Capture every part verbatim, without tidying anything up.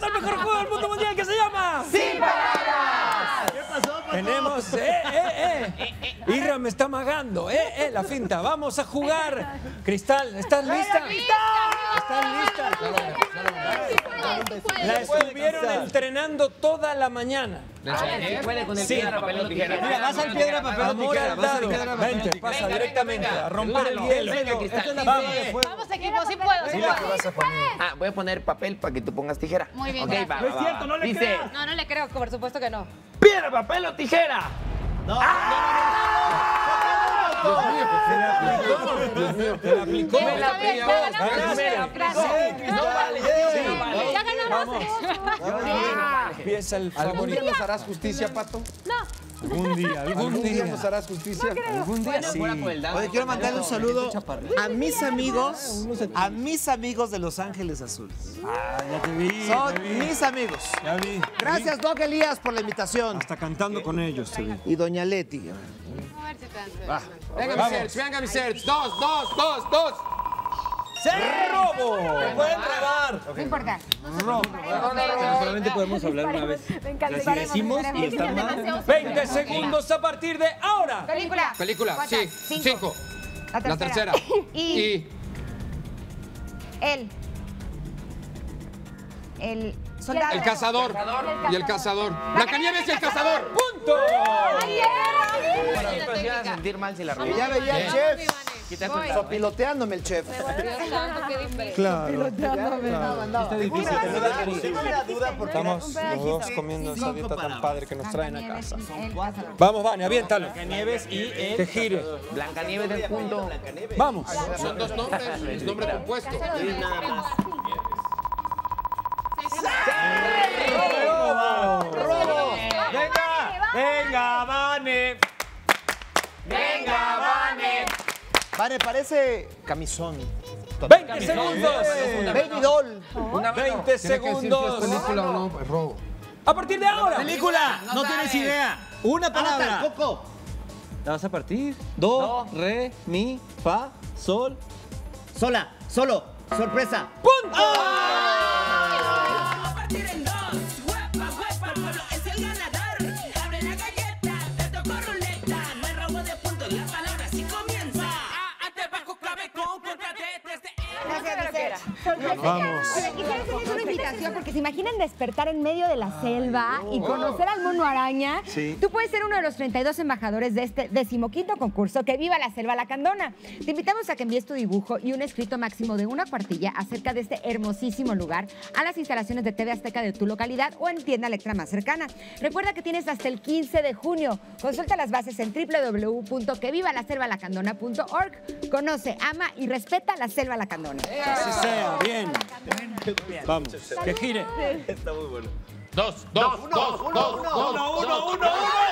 bienvenidos al mejor juego del mundo mundial que se llama... ¡Sin palabras! ¿Qué pasó, Pato? Tenemos, eh, eh, eh. Irra me está amagando, eh, eh, la finta. Vamos a jugar. Cristal, ¿estás lista? ¿Estás lista? La estuvieron entrenando toda la mañana. Puede con el Sí. piedra, papel o tijera. Mira, vas al piedra, papel o Amor tijera. al Vas al dado. piedra, papel o Vente, tijera. pasa directamente a romper el hielo. Venga, Cristal. Vamos. Vamos, equipo, sí puedo, sí Dile puedo. que vas a poner. Ah, voy a poner papel para que tú pongas tijera. Muy bien, Ok, gracias. va, No es va, cierto, va. no le Dice, creas. No, no le creo, por supuesto que no. piedra, papel o tijera. No, Dios mío, te la aplicó. Está bien, ya ganamos. Ganaste. Gracias. No vale. Sí. Ya ganamos. Empieza el ¿Algún favorito. día nos harás justicia, Pato? Algún día, ¿Algún día nos harás justicia? Algún día sí. Oye, quiero mandarle un saludo a mis amigos, a mis amigos de Los Ángeles Azules. Ah, ya te vi. Son te vi. mis amigos. Ya vi. Gracias, Doc Elías, por la invitación. Hasta cantando con ellos te vi. Y Doña Leti. A ver si te Venga, mi search, venga, mi search. Dos, dos, dos, dos. ¡Robo! Pueden robar. No importa. Solamente podemos hablar una vez. Si decimos y está mal. veinte segundos a partir de ahora. Película. Película, Cuatro, sí. cinco. Cinco. La tercera. Y Y él. El soldado. el cazador. Y el cazador. Blancanieves y el cazador. ¡Punto! Siempre se iba a sentir mal si la robó. Ya veía al chef. Quítate el Sopiloteándome el chef. Claro. Está difícil. Tengo una duda porque Estamos los dos comiendo esa dieta tan padre que nos traen a casa. El cazador. Vamos, Vane, aviéntalo. Nieves y que gire. Blancanieves del punto. Vamos. Son dos nombres. Es nombre compuesto. Venga, Vane. Venga, Vane. Vale, parece camisón. veinte segundos. Baby doll. veinte Tiene que decir si es segundos. película o no, es robo. A partir de ahora. Película, no tienes idea. Una palabra. Coco. La vas a partir. Do, re, mi, fa, sol. Sola, solo, sorpresa. ¡Punto! A partir en dos, huepa, huepa, el pueblo es el ganador. Abre la galleta, te tocó ruleta. No hay robo de puntos, la palabra sí comienza. A, ate, bajo, clave, con, contrate, desde... Vamos. Oye, quisiera hacerles una invitación porque se imaginan despertar en medio de la selva y conocer al mono araña. Sí. Tú puedes ser uno de los treinta y dos embajadores de este decimoquinto concurso que viva la selva lacandona. Te invitamos a que envíes tu dibujo y un escrito máximo de una cuartilla acerca de este hermosísimo lugar a las instalaciones de T V Azteca de tu localidad o en tienda Electra más cercana. Recuerda que tienes hasta el quince de junio. Consulta las bases en doble u doble u doble u punto que viva la selva lacandona punto org. Conoce, ama y respeta la selva lacandona. Así sea, bien. Vamos, que gire. Dos, dos, dos, dos, dos. Uno, uno, uno,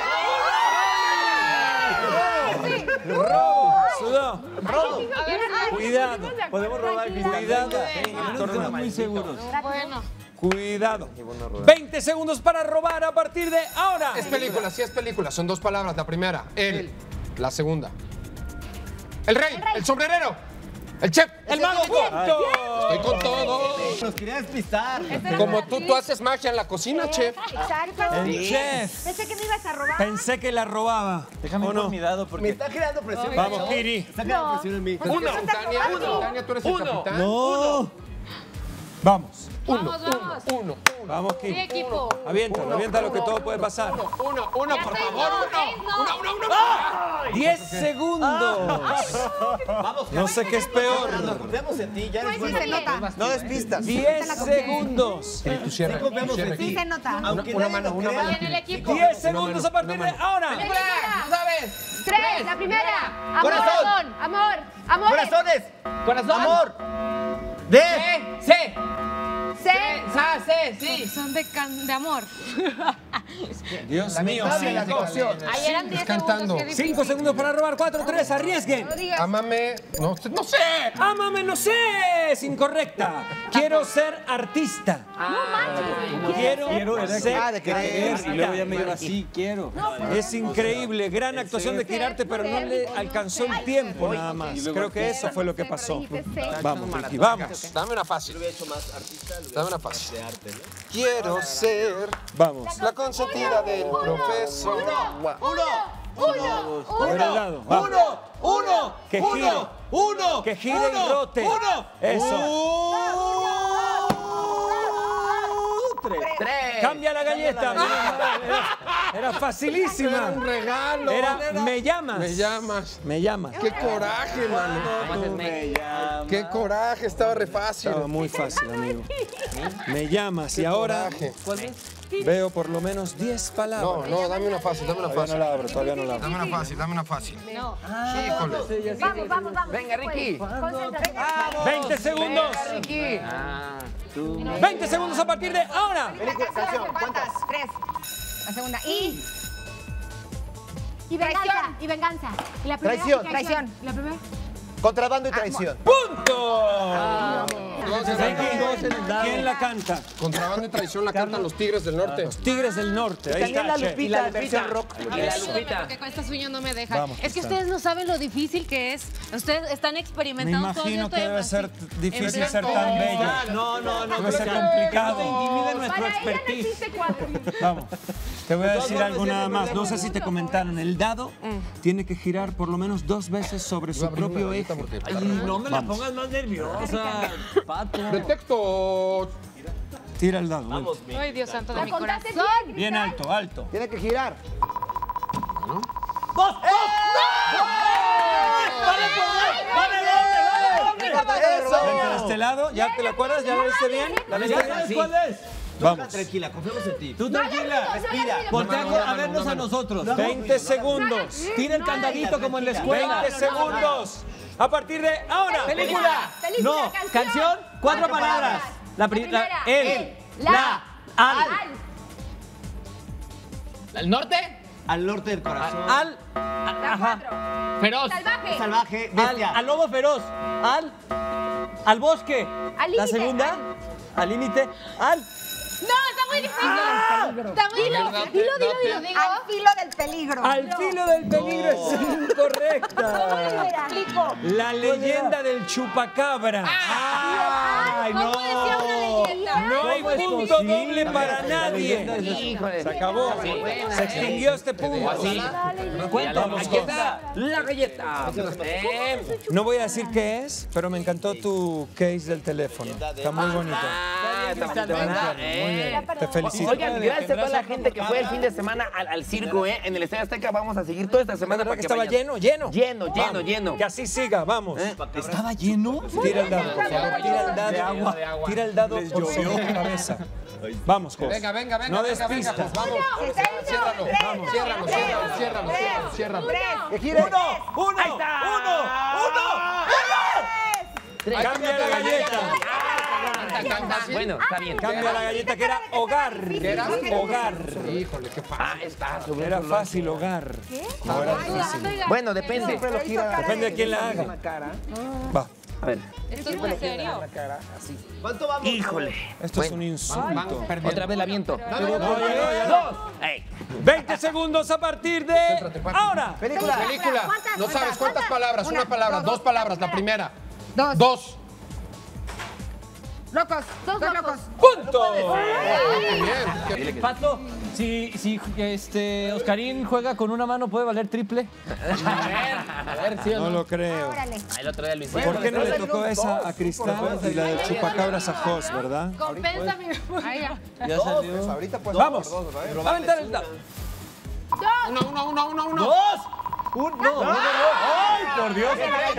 uno. Robo. Sudó. Robo. Cuidado. Podemos robar. Cuidado. No estamos muy seguros. Bueno. Cuidado. veinte segundos para robar a partir de ahora. Es película, sí es película. Son dos palabras. La primera, él. La segunda. El rey, el sombrerero, el chef. El mago. Punto. Estoy con todo. Nos quería despistar. Como tú, tú haces magia en la cocina, chef. Exacto. El chef. Pensé que me ibas a robar. Pensé que la robaba. Déjame ¿O ir no? por mi dado Me porque... está creando presión. Vamos, Kiri. Está creando presión en mí. Uno. Tania, robando. Tania, tú eres el capitán. No. Vamos. Vamos, vamos. Uno, Vamos, Sí, Kiri. equipo. Aviéntalo, aviéntalo que todo puede pasar. uno, uno, uno, por seis, favor, no, uno. seis, no. Uno, uno, uno. diez segundos. Vamos, No sé qué es peor. confiamos en ti, ya eres Sí bueno. se nota. No despistas. diez segundos. Tu cierre, confiamos cierre. en ti. Sí se nota. Aunque Una nadie mano, lo una crea. mano. En el equipo. diez segundos a partir de ahora. Película. ¿Tú sabes? Tres, la primera. Amor, Corazón. amor, amor. Corazones. Corazón. Amor. De. C, C. C. Sa, C, sí. Son de, can- de amor. Dios mío. Lamentable la situación. Ahí eran diez cantando. segundos. qué difícil. cinco segundos para robar. cuatro, tres, arriesguen. No digas. Ámame. No, no sé. ¡Ámame, no sé! B es incorrecta. Quiero ser artista. No manches. Quiero, Quiero ser Ah, de querer. artista. Y luego ya me iba así, quiero. Es increíble, gran actuación de girarte, pero no le alcanzó el tiempo nada más. Creo que eso fue lo que pasó. Vamos, Ricky, vamos. Dame una fácil. Dame una fácil. Quiero ser Vamos. la consentida del profesor. Por el lado. Vamos. ¡Uno! ¡Uno! Que uno, gire. ¡Uno! Que gire y uno, rote. ¡Uno! Eso. Tres. Cambia la galleta. Era, era facilísima. Era un regalo. Era me llamas. Me llamas. Me llamas. Qué coraje, mano. ¿Cómo haces me? Qué coraje. Estaba re fácil. Estaba muy fácil, amigo. Me llamas y Qué ahora coraje. veo por lo menos diez No, palabras. no, dame una fácil, dame una Todavía no fácil. la abro, todavía no la abro. Dame una fácil, dame una fácil. Híjole. Vamos, vamos, vamos. Venga, Ricky. Concéntrate. veinte segundos. Venga, Ricky. Ah, tú. veinte segundos a partir de ahora. ¿Cuántas? Tres. La segunda. Y. Y venganza, y venganza. Y la primera, Traición. Traición. ¿La primera? Contrabando y traición. ¡Punto! ¿Quién la canta? Contrabando y traición la cantan los Tigres del Norte. Los Tigres del Norte. Ahí También está, la che. Lupita, la versión rock. Y la Lupita. Porque con esta sueño no me deja. Vamos, es que Cristal. ustedes no saben lo difícil que es. Ustedes están Me experimentando todo. imagino Yo que estoy debe así. ser difícil En ser blanco. tan bello. No, no, no. Debe ser Cristian. complicado. Intimida nuestro Para ella no expertise. existe cuatro. Vamos. Te voy a decir algo nada más. No sé si te comentaron. El dado tiene que girar por lo menos dos veces sobre su propio eje. Ay, no me la pongas más nerviosa, Pato. Pretexto. Tira el dado. ven. Vamos, mi. Ay, Dios santo de ¿La mi contaste corazón. bien, Bien Cristal? alto, alto. Tiene que girar. Vente de este lado. ¿Ya te lo acuerdas? ¿Ya lo viste bien? ¿La viste bien? ¿Sabes cuál es? Vamos. Tranquila, confiamos en ti. Tú No, tranquila. ya, ya, ya, ya, ya. Voltea No, no, no, a no, vernos no, a no. nosotros. veinte segundos. Tira el candadito como en la escuela. veinte segundos. A partir de ahora. Película. Película, No, canción. canción, cuatro palabras. La La primera, primera, él, él, la, la, al, ¿El norte? Al norte del corazón. al, La ajá, cuatro. Feroz. Salvaje. Salvaje, al, bestia. al lobo feroz, al, al bosque. Al La límite, segunda, al límite, al. No, está muy difícil. Está muy Dilo, difícil. Dilo, dilo, dilo. Digo. Al filo del peligro. Al filo del peligro es incorrecta. Explico. La leyenda del chupacabra. Ay, ¿Cómo no. decía una leyenda? No hay ¿Cómo es punto posible? doble para nadie. Híjole. Se acabó. Se extinguió este punto. Vamos, aquí está la galleta. Eh, No voy a decir qué es, pero me encantó tu case del teléfono. Está muy bonito. Ah, está bonito, Muy ¿verdad? tierno, muy Eh. bien. Te felicito. Oigan, gracias a toda la gente que fue el fin de semana al, al circo, ¿eh? En el Estadio Azteca vamos a seguir toda esta semana. ¿Verdad para que estaba vayan. lleno? Lleno. Lleno, lleno, Vamos. lleno. Que así siga, vamos. ¿Estaba lleno? Tira el dado, por favor. Tira el dado. De agua, de agua. Tira el dado por sobre tu cabeza. Vamos, Jos. Venga, venga, venga. No venga, venga, despistas. pues, vamos. Ciérralo. Vamos. Ciérralo, ciérralo, ciérralo, ciérralo, ciérralo. Que gire. ¡Uno! ¡Uno! ¡Uno! ¡Uno! Cambia la galleta. Canta, canta. Bueno, está bien. Cambia la galleta que era hogar. ¿Qué era? Hogar. Híjole, qué fácil. Ah, está. sobre Era otro fácil hogar. No era difícil. lado. Bueno, depende. Siempre lo gira. Depende de quién la haga. Cara. Va. A ver. Esto es muy serio. ¿Cuánto vamos? Híjole. Esto es un Van insulto. perdiendo. Otra vez la viento. Dos. Ey. veinte segundos a partir de ahora. Película. Película. ¿Cuántas? No sabes ¿Cuántas? cuántas palabras. Una palabra, dos palabras. La primera. Dos. Dos. Locos. Dos locos. Punto. Bien. Pato, si, si este, Oscarín juega con una mano, ¿puede valer triple? A ver, sí o No no. lo creo. Órale. Ah, el otro día lo hicimos. ¿Por qué no le tocó esa a Cristal y la del chupacabras a Jos, verdad? Compensa mi. Ay, ya. Ya salió. Ahorita pues. Vamos. A aventar el dado. Uno, uno, uno, uno, uno. ¡Dos! Un, no, no, no, no. ¡Ay, por Dios!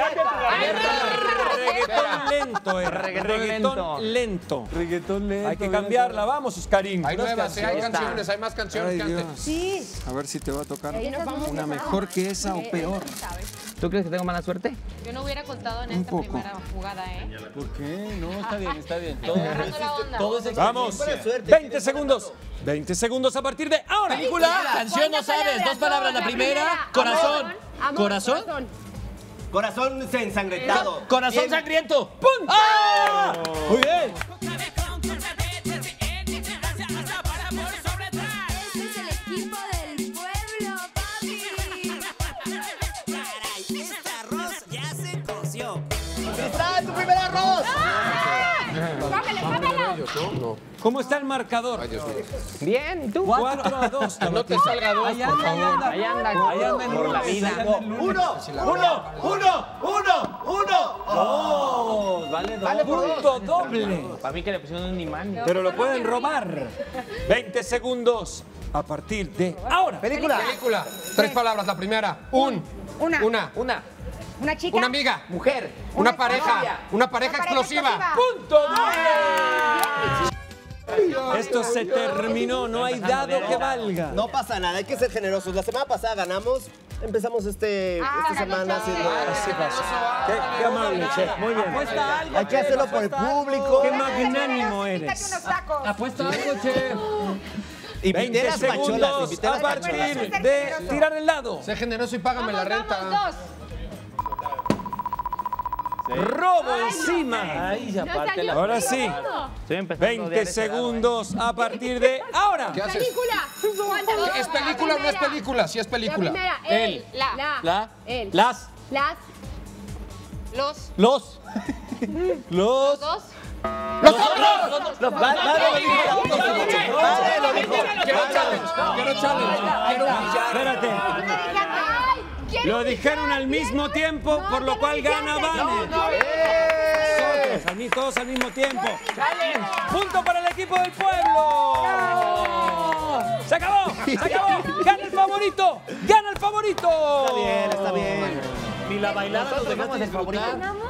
Reggaetón lento, era. Reggaetón Reggaetón lento. Reggaetón lento. Hay que cambiarla, vamos, Oscarín. Hay nuevas, ¿eh? hay canciones. canciones, hay más canciones Ay, que antes. Dios. Sí. A ver si te va a tocar una mejor que esa o peor. ¿Tú crees que tengo mala suerte? Yo no hubiera contado en Un esta poco. primera jugada, ¿eh? ¿Por qué? No, está bien, está bien. Todo, Agarrando la onda. todo es Vamos. experiencia. veinte segundos. veinte segundos a partir de ahora. Película, canción, no sabes. Dos palabras. La primera, corazón. Amor, ¿Corazón? Corazón ensangrentado. Corazón Bien. sangriento. ¡Punto! ¡Ah! Muy bien. Este es el equipo del pueblo, papi. Caray, este arroz ya se coció. ¡Cristal, tu primer arroz! Cómele, cómelo. No, ¿Cómo está el marcador? ay, Dios mío. Bien, ¿y tú? cuatro a dos. Que no te salga dos, Ahí por anda, ahí favor. anda. Ahí anda, Ahí anda el por la lunes, vida. ahí anda el lunes. ¡Uno! ¡Uno! ¡Uno! ¡Uno! ¡Uno! Oh, vale dos. Vale por dos. Punto doble. Para mí que le pusieron un imán. Pero lo pueden robar. veinte segundos a partir de ahora. Película. Película. Tres palabras. La primera. Un. Una. Una. Una. Una chica. Una amiga. Mujer. Una pareja. novia. Una pareja Una pareja explosiva. explosiva. ¡Punto doble! Esto se terminó, no hay dado que valga. No pasa nada, hay que ser generosos. La semana pasada ganamos, empezamos este, Ah, esta semana haciendo... Así pasa. Qué, qué amable, chef. Muy bien. Apuesta algo. Hay que hacerlo por el público. Qué magnánimo Quítate eres. unos tacos. Apuesta algo, chef. Invité veinte las pacholas, segundos invité a las partir pacholas. de tirar el dado. Sé generoso y págame la renta. Vamos, dos. Robo encima. Ahí se aparte la... Ahora sí. Estoy empezando a odiar veinte ese lado, ¿eh? segundos a partir de ahora. ¿Qué haces? Película. ¿Cuántas? ¿Es película o no es película? Sí es La película. primera, Él. él. La. La. La. Él. Las. Las. Los. Los. Los. Dos. Lo- Vale, vale, lo dijo. Vale, lo dijo. Quiero challenge. Quiero challenge. Quiero humillar. Espérate. Ay, ¿quién? Lo dijeron al mismo tiempo, por lo cual gana Vane. Todos al mi- Todos al mismo tiempo. Punto para el equipo del pueblo. Se acabó, se acabó. Gana el favorito, gana el favorito. Está bien, está bien. Ni la bailada nos Nosotros dejaste somos el favorito. disfrutar.